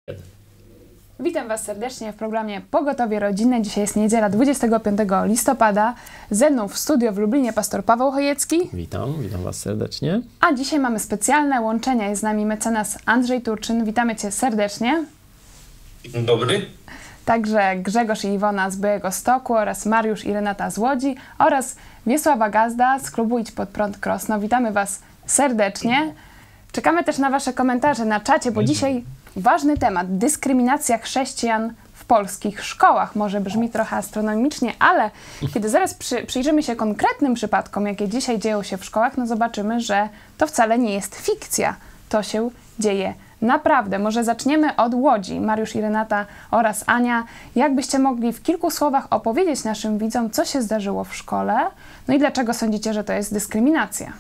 Witam Was serdecznie w programie Pogotowie Rodzinne. Dzisiaj jest niedziela 25 listopada. Ze mną w studio w Lublinie pastor Paweł Chojecki. Witam Was serdecznie. A dzisiaj mamy specjalne łączenia. Jest z nami mecenas Andrzej Turczyn. Witamy Cię serdecznie. Dzień dobry. Także Grzegorz i Iwona z Białegostoku oraz Mariusz i Renata z Łodzi oraz Wiesława Gazda z klubu Idź Pod Prąd Krosno. Witamy Was serdecznie. Czekamy też na Wasze komentarze na czacie, bo dzisiaj ważny temat. Dyskryminacja chrześcijan w polskich szkołach. Może brzmi trochę astronomicznie, ale kiedy zaraz przyjrzymy się konkretnym przypadkom, jakie dzisiaj dzieją się w szkołach, no zobaczymy, że to wcale nie jest fikcja. To się dzieje naprawdę. Może zaczniemy od Łodzi. Mariusz i Renata oraz Ania. Jakbyście mogli w kilku słowach opowiedzieć naszym widzom, co się zdarzyło w szkole, no i dlaczego sądzicie, że to jest dyskryminacja?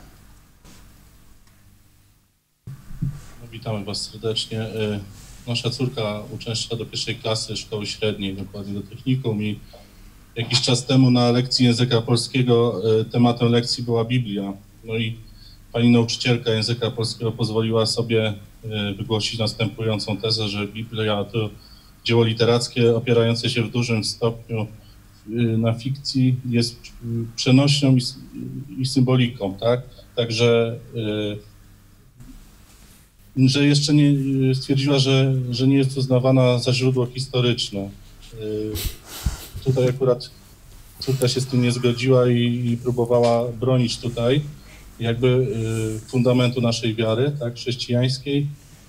Witamy Was serdecznie. Nasza córka uczęszcza do pierwszej klasy szkoły średniej, dokładnie do technikum, i jakiś czas temu na lekcji języka polskiego tematem lekcji była Biblia. No i pani nauczycielka języka polskiego pozwoliła sobie wygłosić następującą tezę, że Biblia to dzieło literackie opierające się w dużym stopniu na fikcji, jest przenośnią i symboliką, tak? Także że jeszcze nie stwierdziła, że nie jest uznawana za źródło historyczne. Tutaj akurat córka się z tym nie zgodziła i próbowała bronić tutaj jakby fundamentu naszej wiary, tak, chrześcijańskiej,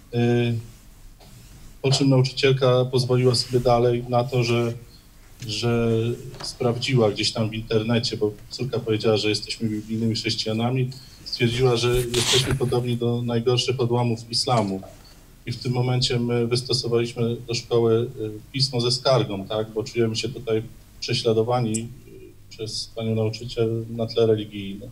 po czym nauczycielka pozwoliła sobie dalej na to, że sprawdziła gdzieś tam w internecie, bo córka powiedziała, że jesteśmy biblijnymi chrześcijanami, stwierdziła, że jesteśmy podobni do najgorszych odłamów islamu. I w tym momencie my wystosowaliśmy do szkoły pismo ze skargą, tak, bo czujemy się tutaj prześladowani przez panią nauczyciel na tle religijnym.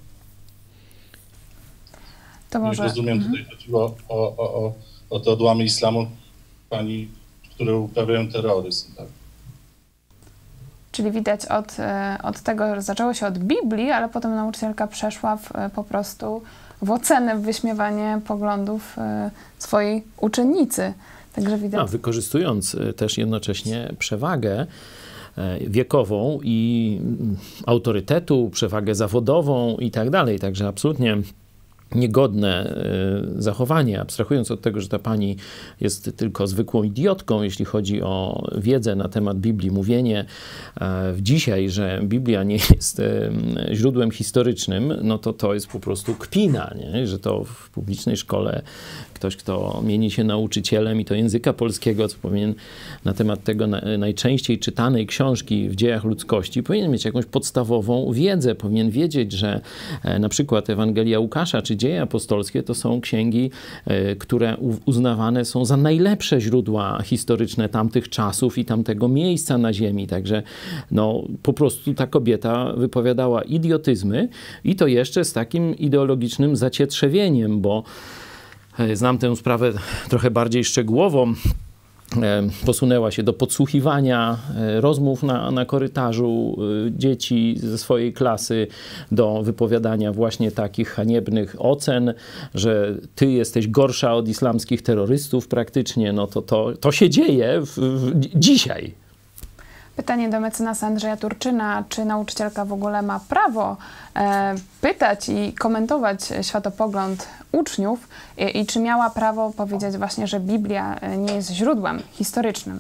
To może... Rozumiem, tutaj chodziło o te odłamy islamu pani, które uprawiają terroryzm, tak. Czyli widać od tego, że zaczęło się od Biblii, ale potem nauczycielka przeszła po prostu w ocenę, w wyśmiewanie poglądów swojej uczennicy. Także widać... Wykorzystując też jednocześnie przewagę wiekową i autorytetu, przewagę zawodową i tak dalej. Także absolutnie niegodne zachowanie, abstrahując od tego, że ta pani jest tylko zwykłą idiotką, jeśli chodzi o wiedzę na temat Biblii. Mówienie dzisiaj, że Biblia nie jest źródłem historycznym, no to jest po prostu kpina, nie? Że to w publicznej szkole ktoś, kto mieni się nauczycielem i to języka polskiego, co powinien na temat tego najczęściej czytanej książki w dziejach ludzkości, powinien mieć jakąś podstawową wiedzę, powinien wiedzieć, że na przykład Ewangelia Łukasza czy Dzieje apostolskie to są księgi, które uznawane są za najlepsze źródła historyczne tamtych czasów i tamtego miejsca na ziemi. Także no, po prostu ta kobieta wypowiadała idiotyzmy i to jeszcze z takim ideologicznym zacietrzewieniem, bo znam tę sprawę trochę bardziej szczegółowo. Posunęła się do podsłuchiwania rozmów na korytarzu dzieci ze swojej klasy, do wypowiadania właśnie takich haniebnych ocen, że ty jesteś gorsza od islamskich terrorystów praktycznie. No to się dzieje dzisiaj. Pytanie do mecenasa Andrzeja Turczyna. Czy nauczycielka w ogóle ma prawo pytać i komentować światopogląd uczniów i czy miała prawo powiedzieć właśnie, że Biblia nie jest źródłem historycznym?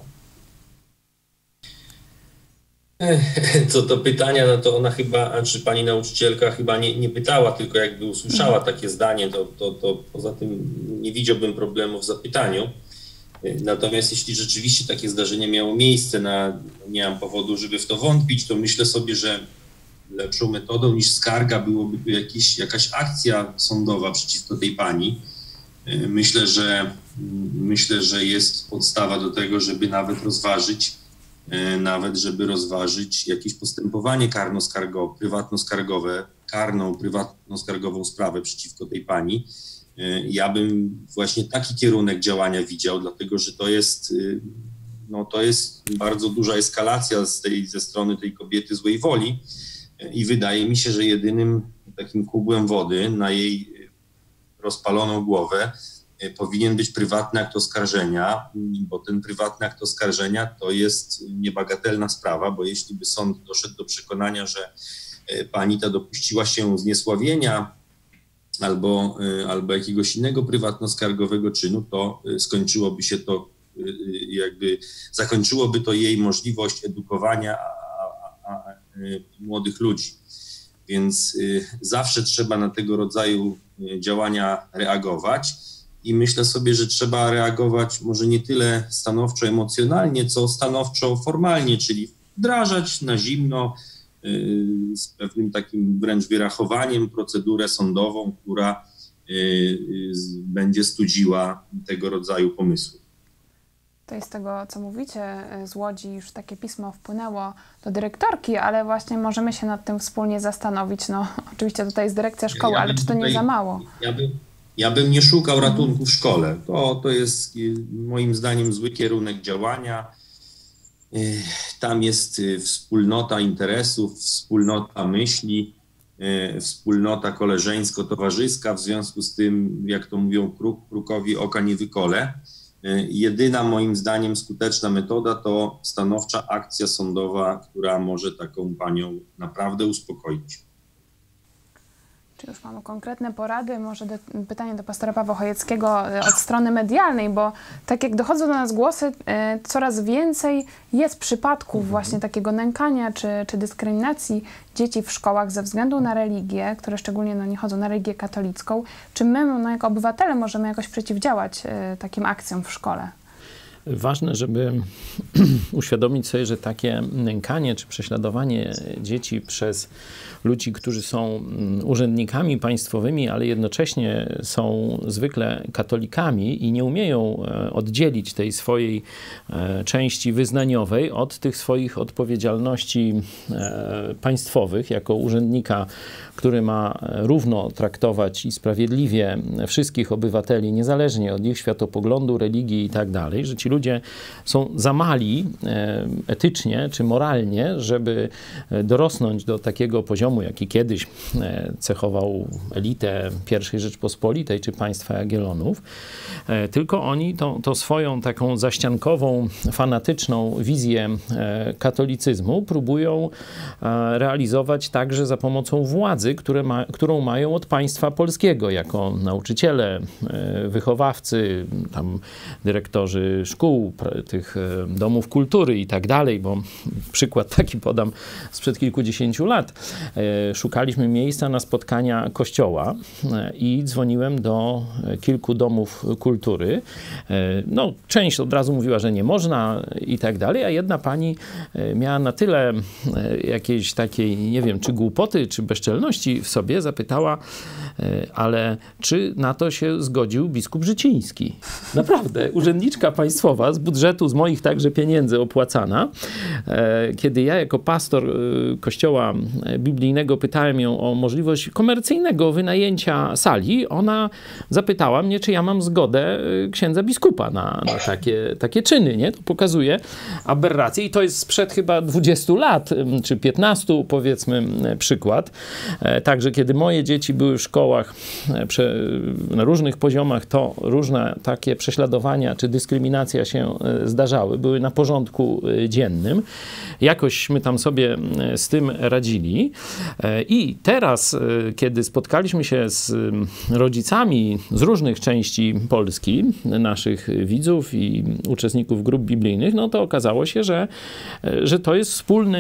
Co do pytania, no to ona chyba, czy pani nauczycielka chyba nie pytała, tylko jakby usłyszała takie zdanie, to poza tym nie widziałbym problemu w zapytaniu. Natomiast jeśli rzeczywiście takie zdarzenie miało miejsce, nie mam powodu, żeby w to wątpić, to myślę sobie, że lepszą metodą niż skarga byłoby jakaś akcja sądowa przeciwko tej pani. Myślę, że jest podstawa do tego, żeby żeby rozważyć jakieś postępowanie prywatno-skargową sprawę przeciwko tej pani. Ja bym właśnie taki kierunek działania widział, dlatego że to jest bardzo duża eskalacja ze strony tej kobiety złej woli i wydaje mi się, że jedynym takim kubłem wody na jej rozpaloną głowę powinien być prywatny akt oskarżenia, bo ten prywatny akt oskarżenia to jest niebagatelna sprawa, bo jeśli by sąd doszedł do przekonania, że pani ta dopuściła się zniesławienia albo jakiegoś innego prywatno-skargowego czynu, to skończyłoby się to, zakończyłoby to jej możliwość edukowania młodych ludzi. Więc zawsze trzeba na tego rodzaju działania reagować i myślę sobie, że trzeba reagować może nie tyle stanowczo emocjonalnie, co stanowczo formalnie, czyli wdrażać na zimno z pewnym takim wręcz wyrachowaniem procedurę sądową, która będzie studziła tego rodzaju pomysły. To jest tego, co mówicie, z Łodzi już takie pismo wpłynęło do dyrektorki, ale właśnie możemy się nad tym wspólnie zastanowić. No, oczywiście tutaj jest dyrekcja szkoły, ale czy to nie za mało? Ja bym nie szukał ratunku w szkole. To jest moim zdaniem zły kierunek działania. Tam jest wspólnota interesów, wspólnota myśli, wspólnota koleżeńsko-towarzyska. W związku z tym, jak to mówią, kruk krukowi oka nie wykole. Jedyna moim zdaniem skuteczna metoda to stanowcza akcja sądowa, która może taką panią naprawdę uspokoić. Czy już mamy konkretne porady? Może pytanie do pastora Pawła Chojeckiego od strony medialnej, bo tak jak dochodzą do nas głosy, coraz więcej jest przypadków właśnie takiego nękania czy dyskryminacji dzieci w szkołach ze względu na religię, które szczególnie nie chodzą na religię katolicką. Czy my jako obywatele możemy jakoś przeciwdziałać takim akcjom w szkole? Ważne, żeby uświadomić sobie, że takie nękanie czy prześladowanie dzieci przez ludzi, którzy są urzędnikami państwowymi, ale jednocześnie są zwykle katolikami i nie umieją oddzielić tej swojej części wyznaniowej od tych swoich odpowiedzialności państwowych jako urzędnika, który ma równo traktować i sprawiedliwie wszystkich obywateli, niezależnie od ich światopoglądu, religii i tak dalej, że ci ludzie są za mali etycznie czy moralnie, żeby dorosnąć do takiego poziomu, jaki kiedyś cechował elitę I Rzeczpospolitej czy państwa Jagiellonów. Tylko oni to swoją taką zaściankową, fanatyczną wizję katolicyzmu próbują realizować także za pomocą władzy, którą mają od państwa polskiego, jako nauczyciele, wychowawcy, tam dyrektorzy szkół, tych domów kultury i tak dalej, bo przykład taki podam sprzed kilkudziesięciu lat. Szukaliśmy miejsca na spotkania kościoła i dzwoniłem do kilku domów kultury. No, część od razu mówiła, że nie można i tak dalej, a jedna pani miała na tyle jakiejś takiej, nie wiem, czy głupoty, czy bezczelności w sobie, zapytała, ale czy na to się zgodził biskup Życiński? Naprawdę, urzędniczka państwowa z budżetu, z moich także pieniędzy opłacana. Kiedy ja jako pastor kościoła biblijnego pytałem ją o możliwość komercyjnego wynajęcia sali, ona zapytała mnie, czy ja mam zgodę księdza biskupa na takie czyny, nie? To pokazuje aberrację i to jest sprzed chyba 20 lat, czy 15 powiedzmy przykład. Także kiedy moje dzieci były w szkołach na różnych poziomach, to różne takie prześladowania czy dyskryminacja się zdarzały, były na porządku dziennym. Jakoś my tam sobie z tym radzili. I teraz, kiedy spotkaliśmy się z rodzicami z różnych części Polski, naszych widzów i uczestników grup biblijnych, no to okazało się, że to jest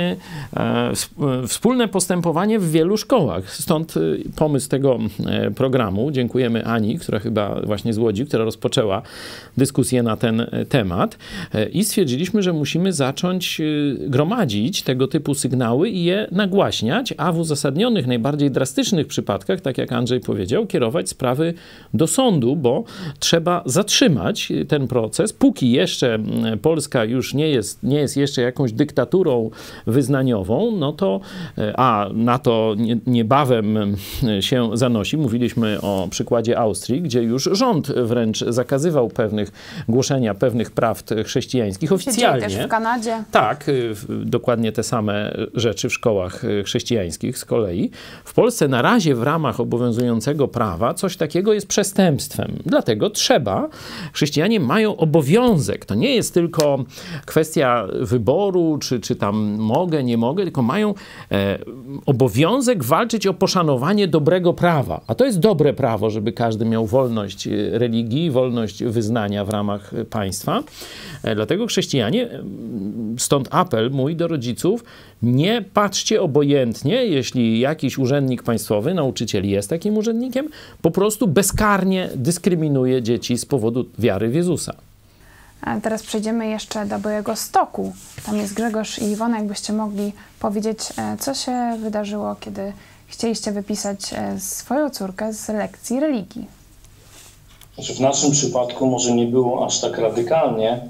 wspólne postępowanie w wielu szkołach. Stąd pomysł tego programu. Dziękujemy Ani, która chyba właśnie z Łodzi, która rozpoczęła dyskusję na ten temat i stwierdziliśmy, że musimy zacząć gromadzić tego typu sygnały i je nagłaśniać, a w uzasadnionych, najbardziej drastycznych przypadkach, tak jak Andrzej powiedział, kierować sprawy do sądu, bo trzeba zatrzymać ten proces, póki jeszcze Polska już nie jest jeszcze jakąś dyktaturą wyznaniową, no to, a na to niebawem się zanosi. Mówiliśmy o przykładzie Austrii, gdzie już rząd wręcz zakazywał głoszenia pewnych prawd chrześcijańskich. się dzieje też w Kanadzie. Tak, dokładnie te same rzeczy w szkołach chrześcijańskich z kolei. W Polsce na razie w ramach obowiązującego prawa coś takiego jest przestępstwem. Dlatego chrześcijanie mają obowiązek. To nie jest tylko kwestia wyboru, czy tam mogę, nie mogę, tylko mają obowiązek walczyć o poszanowanie dobrego prawa. A to jest dobre prawo, żeby każdy miał wolność religii, wolność wyznania w ramach państwa. Dlatego chrześcijanie, stąd apel mój do rodziców, nie patrzcie obojętnie, jeśli jakiś urzędnik państwowy, nauczyciel jest takim urzędnikiem, po prostu bezkarnie dyskryminuje dzieci z powodu wiary w Jezusa. A teraz przejdziemy jeszcze do Białegostoku. Tam jest Grzegorz i Iwona. Jakbyście mogli powiedzieć, co się wydarzyło, kiedy chcieliście wypisać swoją córkę z lekcji religii? Znaczy w naszym przypadku może nie było aż tak radykalnie,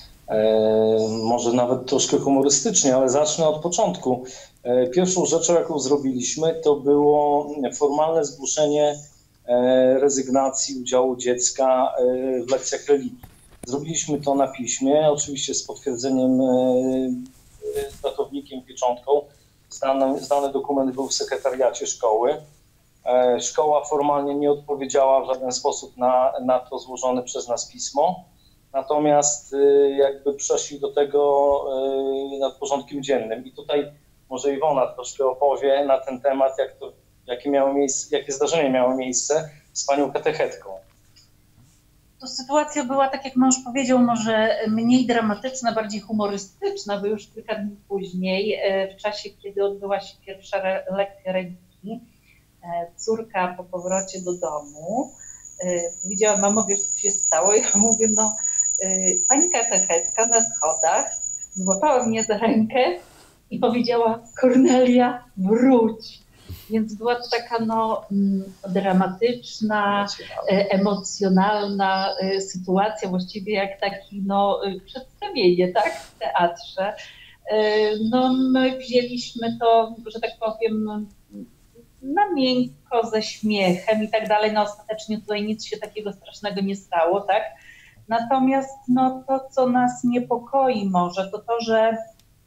może nawet troszkę humorystycznie, ale zacznę od początku. Pierwszą rzeczą, jaką zrobiliśmy, to było formalne zgłoszenie rezygnacji udziału dziecka w lekcjach religii. Zrobiliśmy to na piśmie, oczywiście z potwierdzeniem datownikiem, pieczątką. Zdany dokument był w sekretariacie szkoły. Szkoła formalnie nie odpowiedziała w żaden sposób na to złożone przez nas pismo. Natomiast jakby przeszli do tego nad porządkiem dziennym. I tutaj może Iwona troszkę opowie na ten temat, jakie zdarzenie miało miejsce z panią katechetką. To sytuacja była, tak jak mąż powiedział, może mniej dramatyczna, bardziej humorystyczna, bo już kilka dni później, w czasie, kiedy odbyła się pierwsza lekcja religii, córka po powrocie do domu powiedziała: mamo, wiesz, co się stało? Ja mówię: no, pani katechetka na schodach złapała mnie za rękę i powiedziała: Kornelia, wróć. Więc była to taka dramatyczna, emocjonalna sytuacja, właściwie jak taki przedstawienie, tak, w teatrze. My wzięliśmy to, że tak powiem, na miękko, ze śmiechem i tak dalej. Ostatecznie tutaj nic się takiego strasznego nie stało, tak. Natomiast to, co nas niepokoi może, to to, że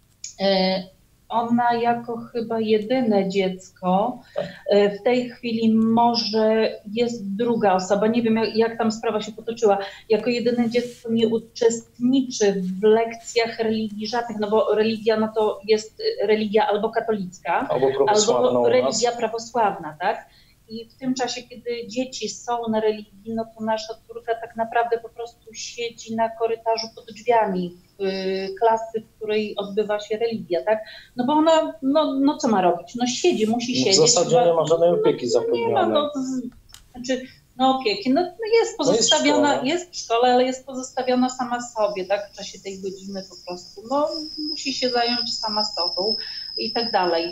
ona jako chyba jedyne dziecko, w tej chwili może jest druga osoba, nie wiem jak tam sprawa się potoczyła, jako jedyne dziecko nie uczestniczy w lekcjach religii żadnych, bo religia to jest religia albo katolicka, albo religia prawosławna, tak? I w tym czasie, kiedy dzieci są na religii, to nasza córka tak naprawdę po prostu siedzi na korytarzu pod drzwiami klasy, w której odbywa się religia, tak? Bo ona, co ma robić? Siedzi, musi siedzieć. W zasadzie nie ma żadnej opieki zapewnionej. Opieki. Jest pozostawiona, jest w szkole, ale jest pozostawiona sama sobie, tak? W czasie tej godziny po prostu. Musi się zająć sama sobą i tak dalej.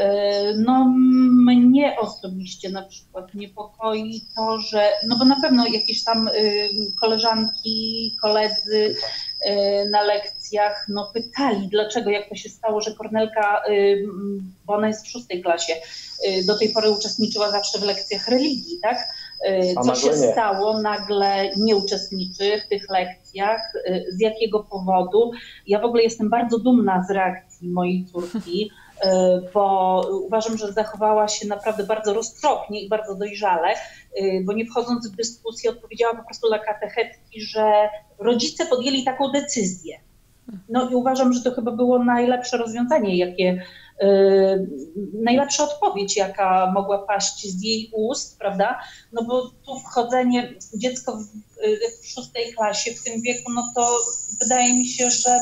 Mnie osobiście na przykład niepokoi to, że, bo na pewno jakieś tam koleżanki, koledzy na lekcjach pytali, dlaczego, jak to się stało, że Kornelka, bo ona jest w 6. klasie, do tej pory uczestniczyła zawsze w lekcjach religii, tak? Co się stało, nagle nie uczestniczy w tych lekcjach, z jakiego powodu. Ja w ogóle jestem bardzo dumna z reakcji mojej córki, bo uważam, że zachowała się naprawdę bardzo roztropnie i bardzo dojrzale, bo nie wchodząc w dyskusję odpowiedziała po prostu dla katechetki, że rodzice podjęli taką decyzję. I uważam, że to chyba było najlepsze rozwiązanie, najlepsza odpowiedź, jaka mogła paść z jej ust, prawda? Bo tu wchodzenie, dziecko w 6. klasie w tym wieku, to wydaje mi się, że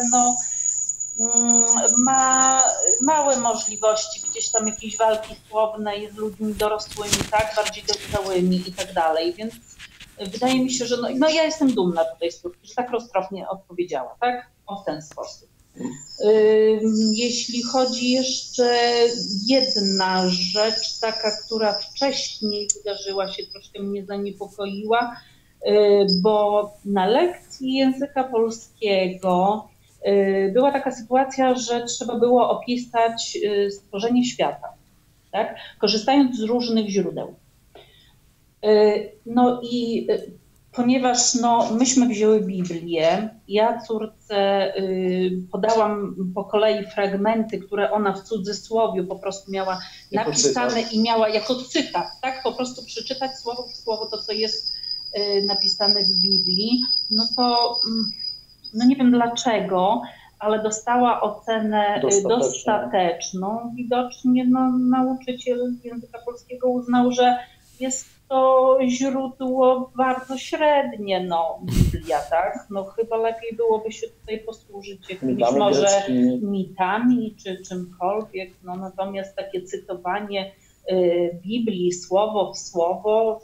ma małe możliwości gdzieś tam jakiejś walki słownej z ludźmi dorosłymi, tak, bardziej dojrzałymi i tak dalej, więc wydaje mi się, że ja jestem dumna tutaj z córki, że tak roztropnie odpowiedziała, tak, w ten sposób. Jeśli chodzi jeszcze jedna rzecz, taka, która wcześniej wydarzyła się, troszkę mnie zaniepokoiła, bo na lekcji języka polskiego była taka sytuacja, że trzeba było opisać stworzenie świata, tak? Korzystając z różnych źródeł. I Ponieważ myśmy wzięły Biblię, ja córce podałam po kolei fragmenty, które ona w cudzysłowie po prostu miała napisane i miała jako cytat, tak? Po prostu przeczytać słowo w słowo to, co jest napisane w Biblii, no to nie wiem dlaczego, ale dostała ocenę dostateczną. Widocznie nauczyciel języka polskiego uznał, że jest to źródło bardzo średnie, Biblia, tak? Chyba lepiej byłoby się tutaj posłużyć jakimiś może mitami czy czymkolwiek, natomiast takie cytowanie Biblii słowo w słowo,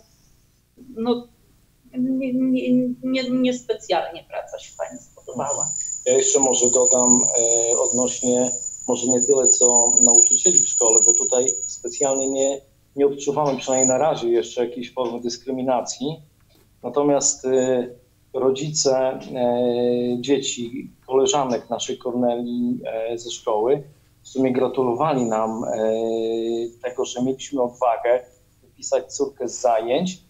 niespecjalnie praca się Pani spodobała. Ja jeszcze może dodam odnośnie, może nie tyle co nauczycieli w szkole, bo tutaj specjalnie nie odczuwamy przynajmniej na razie jeszcze jakiejś formy dyskryminacji. Natomiast rodzice dzieci, koleżanek naszej Kornelii ze szkoły w sumie gratulowali nam tego, że mieliśmy odwagę wypisać córkę z zajęć.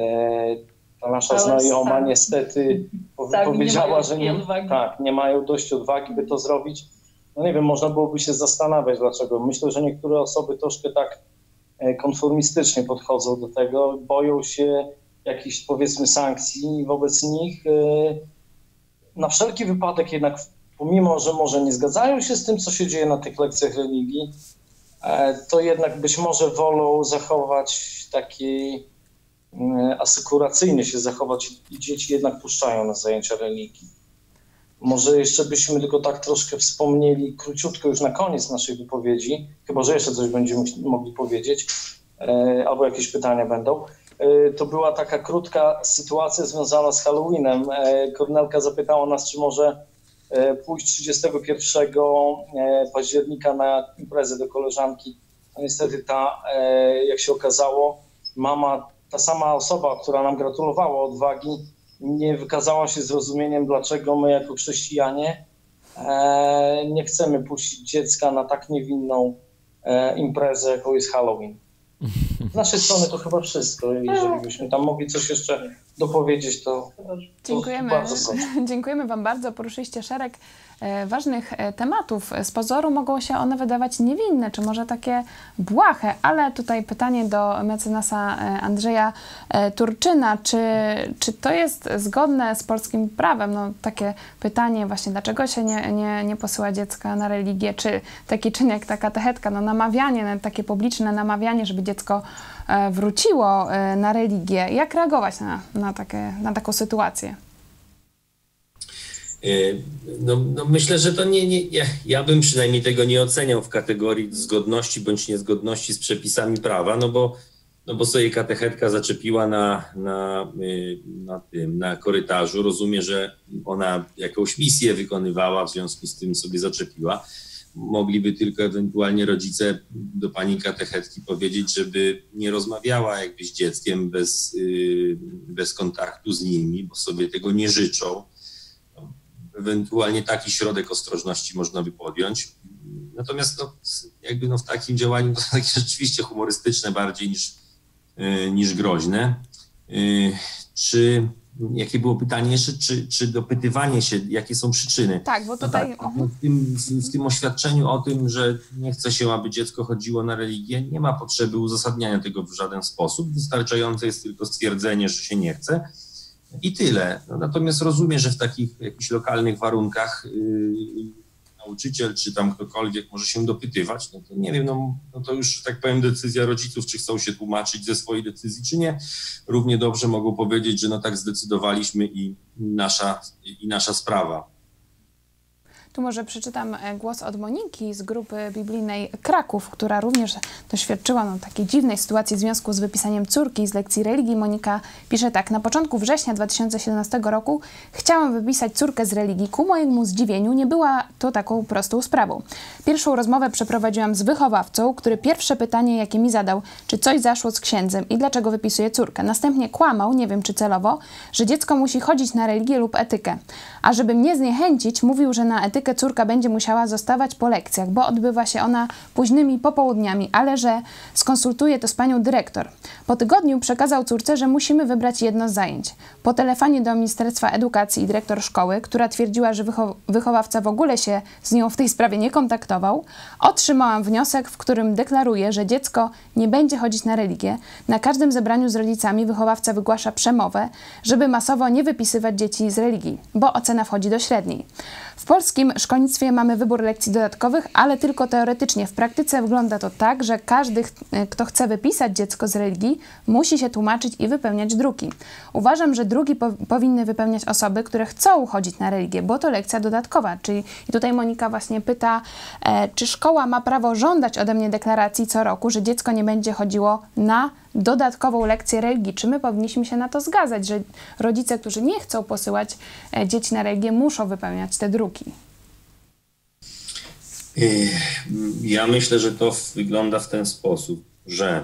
Ta nasza znajoma niestety powiedziała, że nie mają dość odwagi, by to zrobić. Nie wiem, można byłoby się zastanawiać dlaczego. Myślę, że niektóre osoby troszkę tak konformistycznie podchodzą do tego, boją się jakichś powiedzmy sankcji wobec nich. Na wszelki wypadek jednak, pomimo że może nie zgadzają się z tym, co się dzieje na tych lekcjach religii, to jednak być może wolą zachować taki asekuracyjnie się zachować i dzieci jednak puszczają na zajęcia religii. Może jeszcze byśmy tylko tak troszkę wspomnieli króciutko już na koniec naszej wypowiedzi, chyba że jeszcze coś będziemy mogli powiedzieć, albo jakieś pytania będą. To była taka krótka sytuacja związana z Halloweenem. Kornelka zapytała nas, czy może pójść 31 października na imprezę do koleżanki. No niestety jak się okazało, ta sama osoba, która nam gratulowała odwagi, nie wykazała się zrozumieniem, dlaczego my jako chrześcijanie nie chcemy puścić dziecka na tak niewinną imprezę, jaką jest Halloween. Z naszej strony to chyba wszystko. Jeżeli byśmy tam mogli coś jeszcze dopowiedzieć, to dziękujemy. Bardzo proszę. Dziękujemy Wam bardzo. Poruszyliście szereg ważnych tematów. Z pozoru mogą się one wydawać niewinne, czy może takie błahe, ale tutaj pytanie do mecenasa Andrzeja Turczyna. Czy to jest zgodne z polskim prawem? Takie pytanie właśnie, dlaczego się nie posyła dziecka na religię? Czy taki czyn jak ta katechetka, namawianie, takie publiczne namawianie, żeby dziecko wróciło na religię. Jak reagować na taką sytuację? Myślę, że to ja bym przynajmniej tego nie oceniał w kategorii zgodności bądź niezgodności z przepisami prawa, bo sobie katechetka zaczepiła na korytarzu. Rozumie, że ona jakąś misję wykonywała, w związku z tym sobie zaczepiła. Mogliby tylko ewentualnie rodzice do pani katechetki powiedzieć, żeby nie rozmawiała jakby z dzieckiem bez kontaktu z nimi, bo sobie tego nie życzą. Ewentualnie taki środek ostrożności można by podjąć. Natomiast w takim działaniu to takie rzeczywiście humorystyczne bardziej niż groźne. Jakie było pytanie jeszcze? Czy dopytywanie się, jakie są przyczyny? Tak, bo tutaj... W tym oświadczeniu o tym, że nie chce się, aby dziecko chodziło na religię, nie ma potrzeby uzasadniania tego w żaden sposób. Wystarczające jest tylko stwierdzenie, że się nie chce i tyle. Natomiast rozumiem, że w takich jakichś lokalnych warunkach nauczyciel czy tam ktokolwiek może się dopytywać, to nie wiem, to już, tak powiem, decyzja rodziców, czy chcą się tłumaczyć ze swojej decyzji, czy nie. Równie dobrze mogą powiedzieć, że tak zdecydowaliśmy i nasza sprawa. Tu może przeczytam głos od Moniki z grupy biblijnej Kraków, która również doświadczyła takiej dziwnej sytuacji w związku z wypisaniem córki z lekcji religii. Monika pisze tak: na początku września 2017 roku chciałam wypisać córkę z religii. Ku mojemu zdziwieniu nie była to taką prostą sprawą. Pierwszą rozmowę przeprowadziłam z wychowawcą, który pierwsze pytanie, jakie mi zadał, czy coś zaszło z księdzem i dlaczego wypisuje córkę. Następnie kłamał, nie wiem czy celowo, że dziecko musi chodzić na religię lub etykę. A żeby mnie zniechęcić, mówił, że na etykę opiekę córka będzie musiała zostawać po lekcjach, bo odbywa się ona późnymi popołudniami, ale że skonsultuje to z panią dyrektor. Po tygodniu przekazał córce, że musimy wybrać jedno z zajęć. Po telefonie do Ministerstwa Edukacji i dyrektor szkoły, która twierdziła, że wychowawca w ogóle się z nią w tej sprawie nie kontaktował, otrzymałam wniosek, w którym deklaruje, że dziecko nie będzie chodzić na religię. Na każdym zebraniu z rodzicami wychowawca wygłasza przemowę, żeby masowo nie wypisywać dzieci z religii, bo ocena wchodzi do średniej. W polskim szkolnictwie mamy wybór lekcji dodatkowych, ale tylko teoretycznie. W praktyce wygląda to tak, że każdy, kto chce wypisać dziecko z religii, musi się tłumaczyć i wypełniać druki. Uważam, że druki powinny wypełniać osoby, które chcą chodzić na religię, bo to lekcja dodatkowa. Czyli i tutaj Monika właśnie pyta, czy szkoła ma prawo żądać ode mnie deklaracji co roku, że dziecko nie będzie chodziło na dodatkową lekcję religii. Czy my powinniśmy się na to zgadzać, że rodzice, którzy nie chcą posyłać dzieci na religię, muszą wypełniać te druki? Ja myślę, że to wygląda w ten sposób, że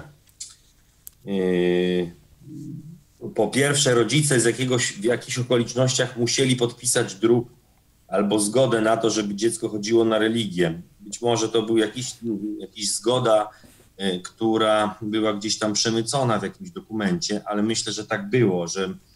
po pierwsze rodzice w jakichś okolicznościach musieli podpisać druk albo zgodę na to, żeby dziecko chodziło na religię. Być może to był jakiś zgoda, która była gdzieś tam przemycona w jakimś dokumencie, ale myślę, że tak było,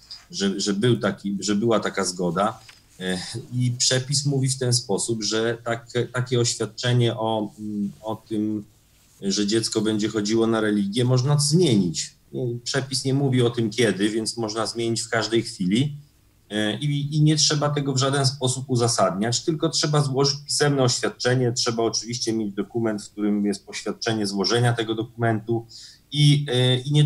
że była taka zgoda. I przepis mówi w ten sposób, że takie oświadczenie o tym, że dziecko będzie chodziło na religię, można zmienić. Przepis nie mówi o tym kiedy, więc można zmienić w każdej chwili i nie trzeba tego w żaden sposób uzasadniać, tylko trzeba złożyć pisemne oświadczenie, trzeba oczywiście mieć dokument, w którym jest poświadczenie złożenia tego dokumentu i nie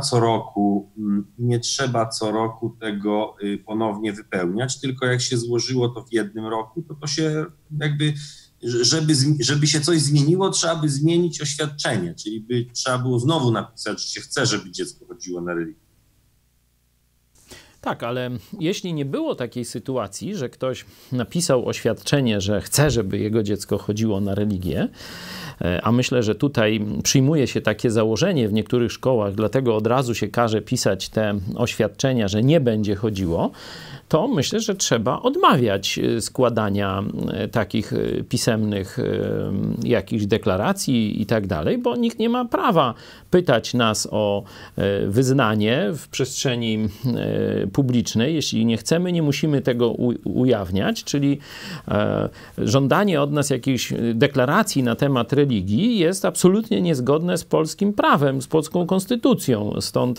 trzeba co roku tego ponownie wypełniać, tylko jak się złożyło to w jednym roku, to się jakby, żeby się coś zmieniło, trzeba by zmienić oświadczenie, czyli trzeba było znowu napisać, że się chce, żeby dziecko chodziło na religię. Tak, ale jeśli nie było takiej sytuacji, że ktoś napisał oświadczenie, że chce, żeby jego dziecko chodziło na religię, a myślę, że tutaj przyjmuje się takie założenie w niektórych szkołach, dlatego od razu się każe pisać te oświadczenia, że nie będzie chodziło, to myślę, że trzeba odmawiać składania takich pisemnych jakichś deklaracji i tak dalej, bo nikt nie ma prawa pytać nas o wyznanie w przestrzeni publicznej. Jeśli nie chcemy, nie musimy tego ujawniać, czyli żądanie od nas jakiejś deklaracji na temat religii jest absolutnie niezgodne z polskim prawem, z polską konstytucją. Stąd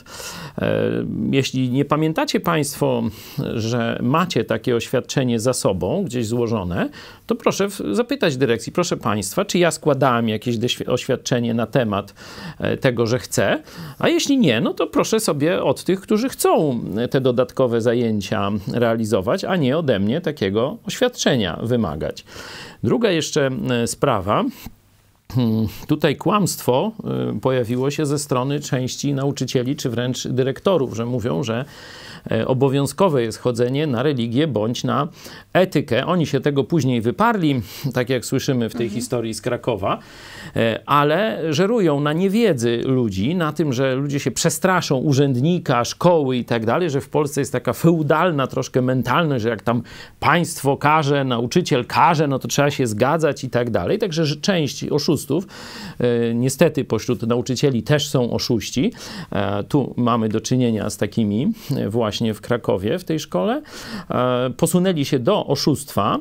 jeśli nie pamiętacie Państwo, że macie takie oświadczenie za sobą, gdzieś złożone, to proszę zapytać dyrekcji, proszę Państwa, czy ja składałem jakieś oświadczenie na temat tego, że chcę, a jeśli nie, no to proszę sobie od tych, którzy chcą te dodatkowe zajęcia realizować, a nie ode mnie takiego oświadczenia wymagać. Druga jeszcze sprawa. Tutaj kłamstwo pojawiło się ze strony części nauczycieli, czy wręcz dyrektorów, że mówią, że obowiązkowe jest chodzenie na religię bądź na etykę. Oni się tego później wyparli, tak jak słyszymy w tej historii z Krakowa, ale żerują na niewiedzy ludzi, na tym, że ludzie się przestraszą urzędnika, szkoły i tak dalej, że w Polsce jest taka feudalna troszkę mentalność, że jak tam państwo każe, nauczyciel każe, no to trzeba się zgadzać i tak dalej. Także część oszustów, niestety pośród nauczycieli też są oszuści. Tu mamy do czynienia z takimi właśnie w Krakowie, w tej szkole. Posunęli się do oszustwa,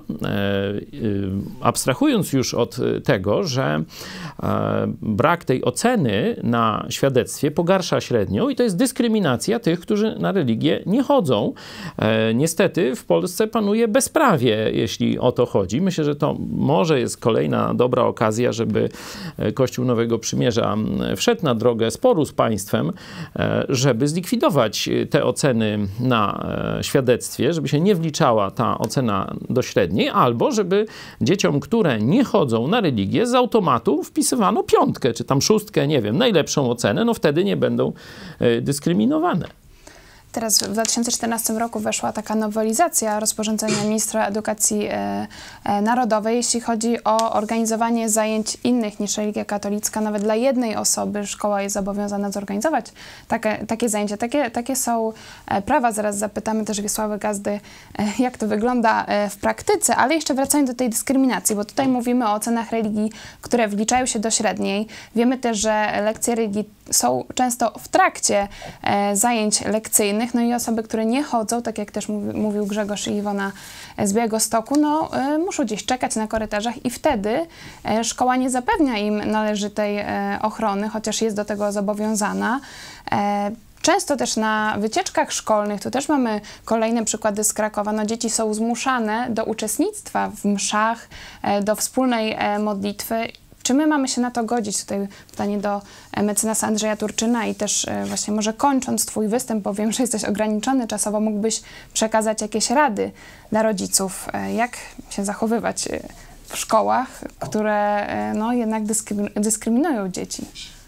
abstrahując już od tego, że brak tej oceny na świadectwie pogarsza średnią i to jest dyskryminacja tych, którzy na religię nie chodzą. Niestety w Polsce panuje bezprawie, jeśli o to chodzi. Myślę, że to może jest kolejna dobra okazja, żeby Kościół Nowego Przymierza wszedł na drogę sporu z państwem, żeby zlikwidować te oceny na świadectwie, żeby się nie wliczała ta ocena do średniej, albo żeby dzieciom, które nie chodzą na religię, z automatu wpisywano 5, czy tam 6, nie wiem, najlepszą ocenę, no wtedy nie będą dyskryminowane. Teraz w 2014 roku weszła taka nowelizacja rozporządzenia ministra edukacji narodowej, jeśli chodzi o organizowanie zajęć innych niż religia katolicka. Nawet dla jednej osoby szkoła jest zobowiązana zorganizować takie zajęcia. Takie są prawa. Zaraz zapytamy też Wiesławy Gazdy, jak to wygląda w praktyce, ale jeszcze wracając do tej dyskryminacji, bo tutaj mówimy o ocenach religii, które wliczają się do średniej. Wiemy też, że lekcje religii są często w trakcie zajęć lekcyjnych, no i osoby, które nie chodzą, tak jak też mówił Grzegorz i Iwona z Białegostoku, no muszą gdzieś czekać na korytarzach i wtedy szkoła nie zapewnia im należytej ochrony, chociaż jest do tego zobowiązana. Często też na wycieczkach szkolnych, tu też mamy kolejne przykłady z Krakowa, no dzieci są zmuszane do uczestnictwa w mszach, do wspólnej modlitwy. Czy my mamy się na to godzić? Tutaj pytanie do mecenasa Andrzeja Turczyna i też właśnie może kończąc Twój występ, bo wiem, że jesteś ograniczony czasowo, mógłbyś przekazać jakieś rady dla rodziców, jak się zachowywać w szkołach, które no, jednak dyskryminują dzieci?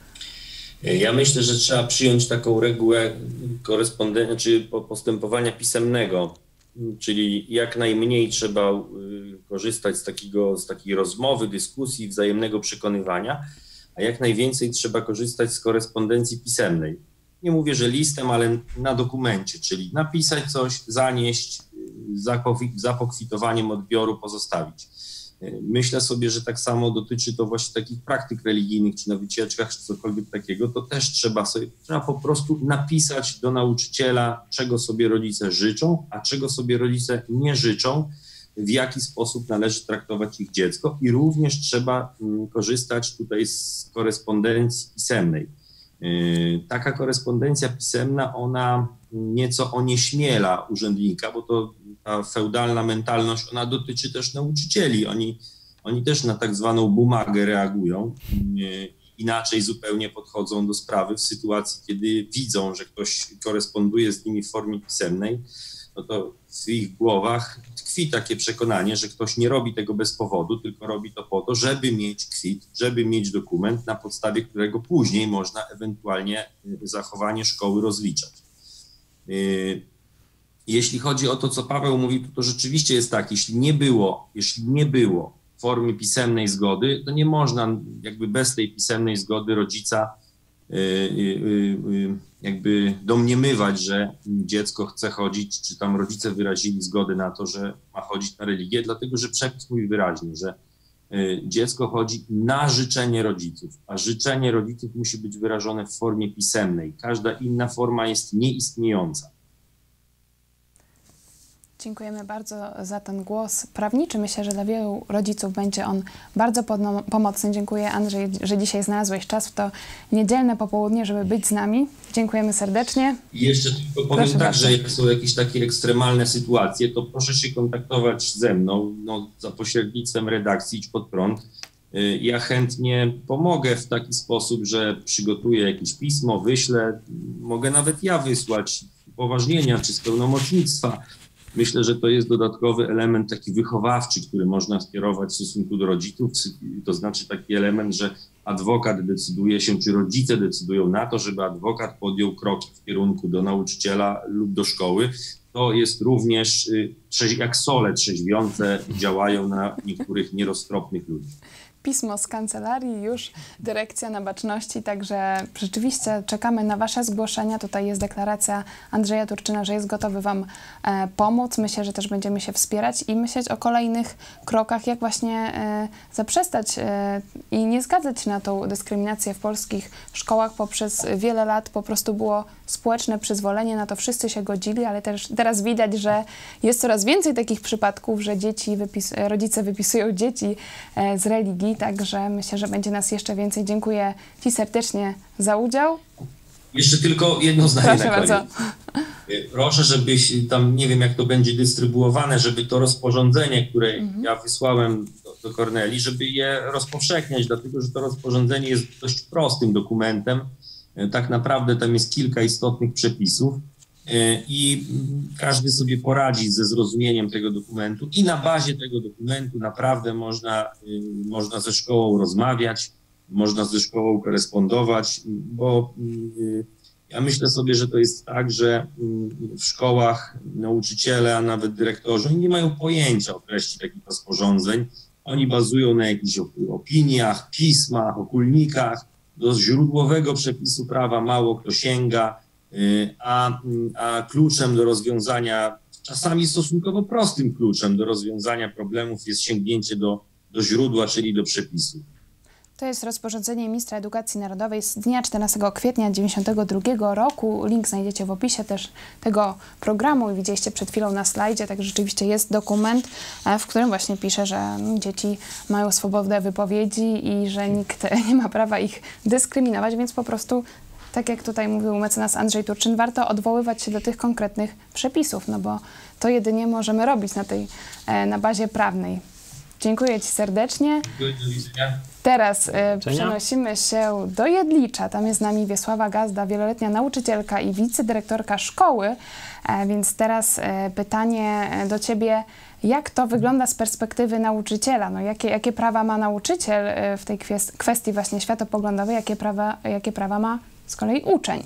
Ja myślę, że trzeba przyjąć taką regułę korespondencji, czy postępowania pisemnego, czyli jak najmniej trzeba korzystać z takiej rozmowy, dyskusji, wzajemnego przekonywania, a jak najwięcej trzeba korzystać z korespondencji pisemnej. Nie mówię, że listem, ale na dokumencie, czyli napisać coś, zanieść, zapokwitowaniem odbioru pozostawić. Myślę sobie, że tak samo dotyczy to właśnie takich praktyk religijnych, czy na wycieczkach, czy cokolwiek takiego, to też trzeba po prostu napisać do nauczyciela, czego sobie rodzice życzą, a czego sobie rodzice nie życzą, w jaki sposób należy traktować ich dziecko i również trzeba korzystać tutaj z korespondencji pisemnej. Taka korespondencja pisemna, ona nieco onieśmiela urzędnika, bo to ta feudalna mentalność, ona dotyczy też nauczycieli. Oni też na tak zwaną bumagę reagują, inaczej zupełnie podchodzą do sprawy w sytuacji, kiedy widzą, że ktoś koresponduje z nimi w formie pisemnej, no to w ich głowach tkwi takie przekonanie, że ktoś nie robi tego bez powodu, tylko robi to po to, żeby mieć kwit, żeby mieć dokument, na podstawie którego później można ewentualnie zachowanie szkoły rozliczać. Jeśli chodzi o to, co Paweł mówił, to rzeczywiście jest tak, jeśli nie było formy pisemnej zgody, to nie można jakby bez tej pisemnej zgody rodzica jakby domniemywać, że dziecko chce chodzić, czy tam rodzice wyrazili zgodę na to, że ma chodzić na religię, dlatego że przepis mówi wyraźnie, że dziecko chodzi na życzenie rodziców, a życzenie rodziców musi być wyrażone w formie pisemnej. Każda inna forma jest nieistniejąca. Dziękujemy bardzo za ten głos prawniczy. Myślę, że dla wielu rodziców będzie on bardzo pomocny. Dziękuję, Andrzej, że dzisiaj znalazłeś czas w to niedzielne popołudnie, żeby być z nami. Dziękujemy serdecznie. I jeszcze tylko powiem tak, że jak są jakieś takie ekstremalne sytuacje, to proszę się kontaktować ze mną, za pośrednictwem redakcji Idź Pod Prąd. Ja chętnie pomogę w taki sposób, że przygotuję jakieś pismo, wyślę, mogę nawet ja wysłać upoważnienia czy z pełnomocnictwa. Myślę, że to jest dodatkowy element taki wychowawczy, który można skierować w stosunku do rodziców, to znaczy taki element, że adwokat decyduje się, czy rodzice decydują na to, żeby adwokat podjął kroki w kierunku do nauczyciela lub do szkoły. To jest również jak sole trzeźwiące działają na niektórych nieroztropnych ludzi. Pismo z kancelarii, już dyrekcja na baczności, także rzeczywiście czekamy na Wasze zgłoszenia. Tutaj jest deklaracja Andrzeja Turczyna, że jest gotowy Wam pomóc. Myślę, że też będziemy się wspierać i myśleć o kolejnych krokach, jak właśnie zaprzestać i nie zgadzać się na tą dyskryminację w polskich szkołach. Poprzez wiele lat po prostu było społeczne przyzwolenie, na to wszyscy się godzili, ale też teraz widać, że jest coraz więcej takich przypadków, że rodzice wypisują dzieci z religii, także myślę, że będzie nas jeszcze więcej. Dziękuję Ci serdecznie za udział. Jeszcze tylko jedno zdanie Proszę na koniec. bardzo. Proszę, żebyś tam, nie wiem jak to będzie dystrybuowane, żeby to rozporządzenie, które ja wysłałem do Kornelii, żeby je rozpowszechniać, dlatego że to rozporządzenie jest dość prostym dokumentem. Tak naprawdę tam jest kilka istotnych przepisów i każdy sobie poradzi ze zrozumieniem tego dokumentu i na bazie tego dokumentu naprawdę można ze szkołą rozmawiać, można ze szkołą korespondować, bo Ja myślę sobie, że to jest tak, że w szkołach nauczyciele, a nawet dyrektorzy nie mają pojęcia o treści takich rozporządzeń. Oni bazują na jakichś opiniach, pismach, okólnikach. Do źródłowego przepisu prawa mało kto sięga, a kluczem do rozwiązania, czasami stosunkowo prostym kluczem do rozwiązania problemów jest sięgnięcie do źródła, czyli do przepisu. To jest rozporządzenie ministra edukacji narodowej z dnia 14 kwietnia 1992 roku. Link znajdziecie w opisie też tego programu i widzieliście przed chwilą na slajdzie, tak rzeczywiście jest dokument, w którym właśnie pisze, że dzieci mają swobodę wypowiedzi i że nikt nie ma prawa ich dyskryminować, więc po prostu, tak jak tutaj mówił mecenas Andrzej Turczyn, warto odwoływać się do tych konkretnych przepisów, no bo to jedynie możemy robić na bazie prawnej. Dziękuję Ci serdecznie. Dziękuję, do widzenia. Teraz przenosimy się do Jedlicza. Tam jest z nami Wiesława Gazda, wieloletnia nauczycielka i wicedyrektorka szkoły. Więc teraz pytanie do Ciebie, jak to wygląda z perspektywy nauczyciela? No, jakie prawa ma nauczyciel w tej kwestii właśnie światopoglądowej, jakie prawa ma z kolei uczeń?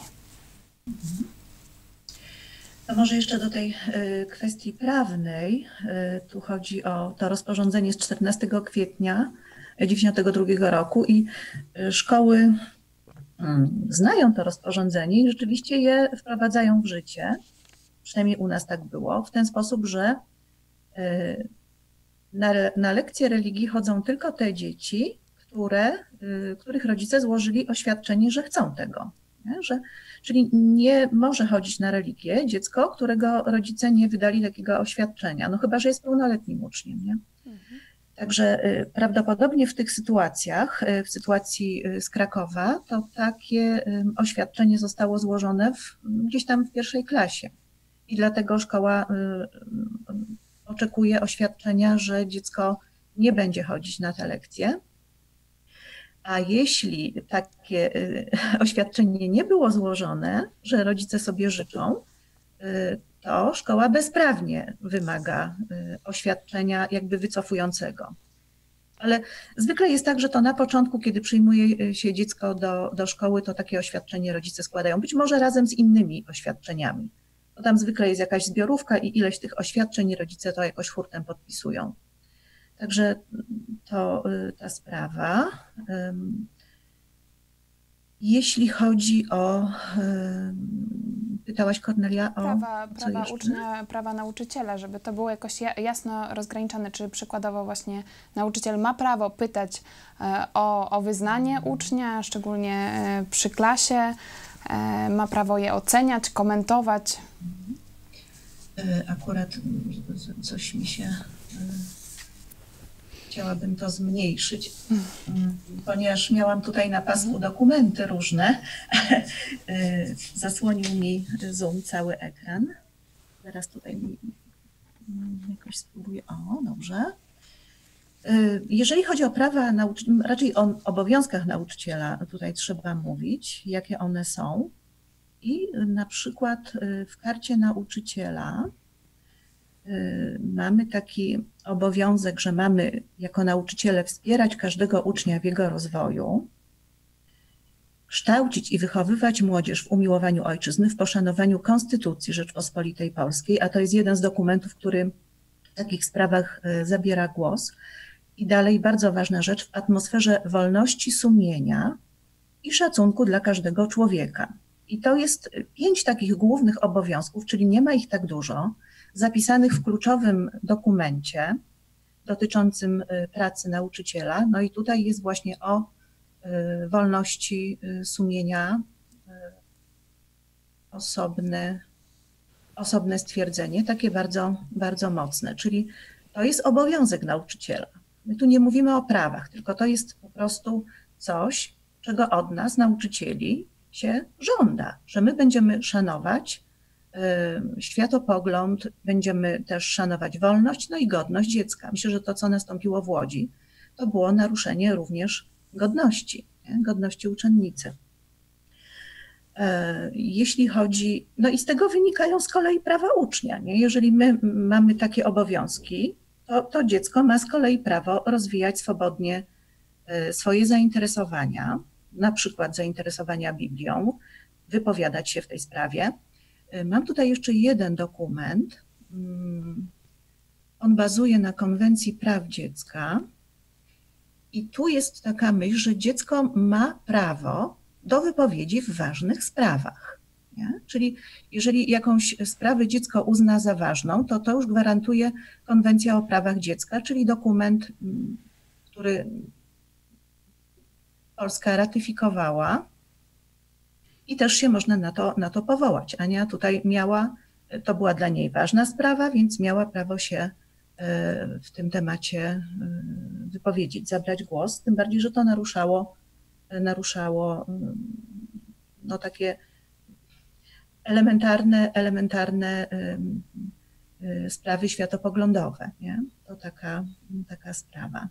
To może jeszcze do tej kwestii prawnej. Tu chodzi o to rozporządzenie z 14 kwietnia 1992 roku i szkoły znają to rozporządzenie i rzeczywiście je wprowadzają w życie. Przynajmniej u nas tak było, w ten sposób, że na lekcje religii chodzą tylko te dzieci, których rodzice złożyli oświadczenie, że chcą tego. Nie? Czyli nie może chodzić na religię dziecko, którego rodzice nie wydali takiego oświadczenia, no chyba że jest pełnoletnim uczniem. Nie? Także prawdopodobnie w tych sytuacjach, w sytuacji z Krakowa, to takie oświadczenie zostało złożone gdzieś tam w pierwszej klasie. I dlatego szkoła oczekuje oświadczenia, że dziecko nie będzie chodzić na te lekcje. A jeśli takie oświadczenie nie było złożone, że rodzice sobie życzą, to szkoła bezprawnie wymaga oświadczenia jakby wycofującego. Ale zwykle jest tak, że to na początku, kiedy przyjmuje się dziecko do szkoły, to takie oświadczenie rodzice składają, być może razem z innymi oświadczeniami. Bo tam zwykle jest jakaś zbiorówka i ileś tych oświadczeń rodzice to jakoś hurtem podpisują. Także to ta sprawa. Jeśli chodzi o, pytałaś Kornelia o prawa ucznia, prawa nauczyciela, żeby to było jakoś jasno rozgraniczone, czy przykładowo właśnie nauczyciel ma prawo pytać o wyznanie ucznia, szczególnie przy klasie, ma prawo je oceniać, komentować. Akurat coś mi się... Chciałabym to zmniejszyć, ponieważ miałam tutaj na pasku dokumenty różne. Zasłonił mi Zoom cały ekran. Zaraz tutaj jakoś spróbuję. O, dobrze. Jeżeli chodzi o prawa, raczej o obowiązkach nauczyciela, tutaj trzeba mówić, jakie one są. I na przykład w karcie nauczyciela mamy taki obowiązek, że mamy jako nauczyciele wspierać każdego ucznia w jego rozwoju, kształcić i wychowywać młodzież w umiłowaniu ojczyzny, w poszanowaniu Konstytucji Rzeczpospolitej Polskiej, a to jest jeden z dokumentów, który w takich sprawach zabiera głos. I dalej bardzo ważna rzecz, w atmosferze wolności sumienia i szacunku dla każdego człowieka. I to jest 5 takich głównych obowiązków, czyli nie ma ich tak dużo, zapisanych w kluczowym dokumencie dotyczącym pracy nauczyciela. No i tutaj jest właśnie o wolności sumienia osobne stwierdzenie, takie bardzo, bardzo mocne, czyli to jest obowiązek nauczyciela. My tu nie mówimy o prawach, tylko to jest po prostu coś, czego od nas, nauczycieli, się żąda, że my będziemy szanować światopogląd, będziemy też szanować wolność, no i godność dziecka. Myślę, że to, co nastąpiło w Łodzi, to było naruszenie również godności, godności uczennicy. Jeśli chodzi, no i z tego wynikają z kolei prawa ucznia. Nie? Jeżeli my mamy takie obowiązki, to dziecko ma z kolei prawo rozwijać swobodnie swoje zainteresowania, na przykład zainteresowania Biblią, wypowiadać się w tej sprawie. Mam tutaj jeszcze jeden dokument. On bazuje na Konwencji Praw Dziecka i tu jest taka myśl, że dziecko ma prawo do wypowiedzi w ważnych sprawach. Nie? Czyli jeżeli jakąś sprawę dziecko uzna za ważną, to już gwarantuje Konwencja o prawach dziecka, czyli dokument, który Polska ratyfikowała i też się można na to powołać. Ania tutaj to była dla niej ważna sprawa, więc miała prawo się w tym temacie wypowiedzieć, zabrać głos, tym bardziej, że to naruszało no, takie elementarne sprawy światopoglądowe. Nie? To taka sprawa.